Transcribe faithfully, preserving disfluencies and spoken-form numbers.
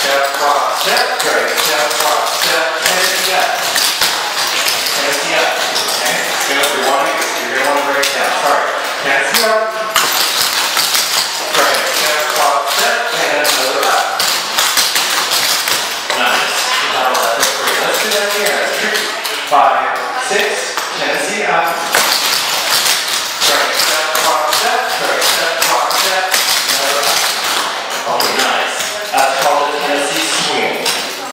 step, cross, step, great, step, cross, step, fancy up. Fancy up. Okay? Good. You're, wanting, you're going to want to break down. Sorry. Fancy up.